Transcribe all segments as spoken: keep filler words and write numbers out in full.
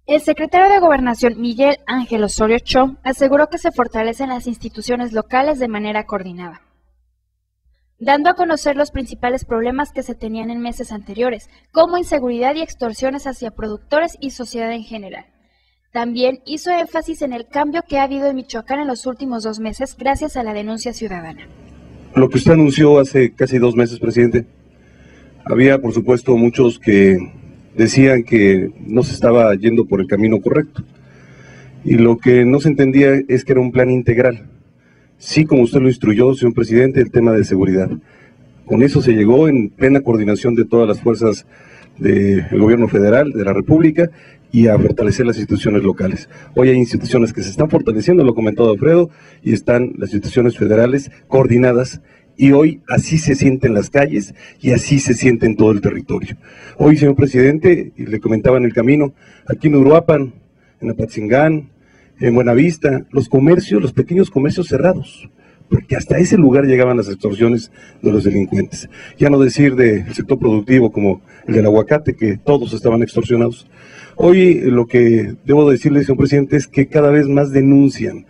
El secretario de Gobernación, Miguel Ángel Osorio Chong, aseguró que se fortalecen las instituciones locales de manera coordinada, dando a conocer los principales problemas que se tenían en meses anteriores, como inseguridad y extorsiones hacia productores y sociedad en general. También hizo énfasis en el cambio que ha habido en Michoacán en los últimos dos meses gracias a la denuncia ciudadana. Lo que usted anunció hace casi dos meses, presidente, había por supuesto muchos que decían que no se estaba yendo por el camino correcto. Y lo que no se entendía es que era un plan integral. Sí, como usted lo instruyó, señor presidente, el tema de seguridad. Con eso se llegó en plena coordinación de todas las fuerzas del gobierno federal, de la República, y a fortalecer las instituciones locales. Hoy hay instituciones que se están fortaleciendo, lo comentó Alfredo, y están las instituciones federales coordinadas, y hoy así se siente en las calles y así se siente en todo el territorio. Hoy, señor presidente, y le comentaba en el camino, aquí en Uruapan, en Apatzingán, en Buenavista, los comercios, los pequeños comercios cerrados, porque hasta ese lugar llegaban las extorsiones de los delincuentes. Ya no decir del sector productivo como el del aguacate, que todos estaban extorsionados. Hoy lo que debo decirle, señor presidente, es que cada vez más denuncian,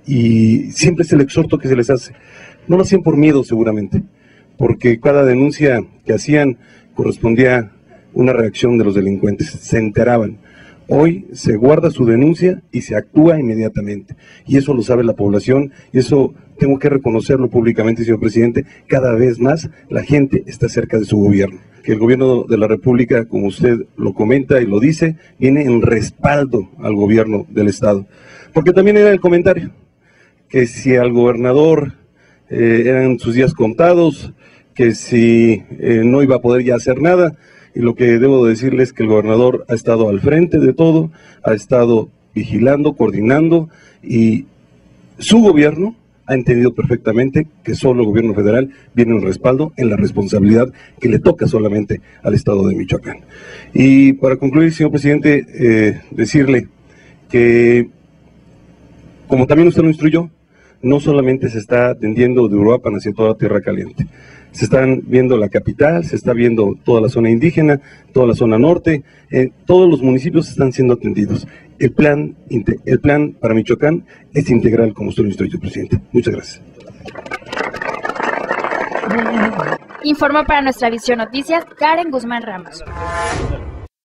y siempre es el exhorto que se les hace. No lo hacían por miedo seguramente, porque cada denuncia que hacían correspondía una reacción de los delincuentes, se enteraban. Hoy se guarda su denuncia y se actúa inmediatamente, y eso lo sabe la población, y eso tengo que reconocerlo públicamente, señor presidente. Cada vez más la gente está cerca de su gobierno, que el gobierno de la República, como usted lo comenta y lo dice, viene en respaldo al gobierno del estado, porque también era el comentario, que si al gobernador eh, eran sus días contados, que si eh, no iba a poder ya hacer nada. Y lo que debo decirles es que el gobernador ha estado al frente de todo, ha estado vigilando, coordinando, y su gobierno ha entendido perfectamente que solo el gobierno federal viene en respaldo en la responsabilidad que le toca solamente al estado de Michoacán. Y para concluir, señor presidente, eh, decirle que, como también usted lo instruyó, no solamente se está atendiendo de Uruapan hacia toda Tierra Caliente. Se están viendo la capital, se está viendo toda la zona indígena, toda la zona norte, eh, todos los municipios están siendo atendidos. El plan, el plan para Michoacán es integral, como usted lo instruyó, presidente. Muchas gracias. Informó para Nuestra Visión Noticias Karen Guzmán Ramos.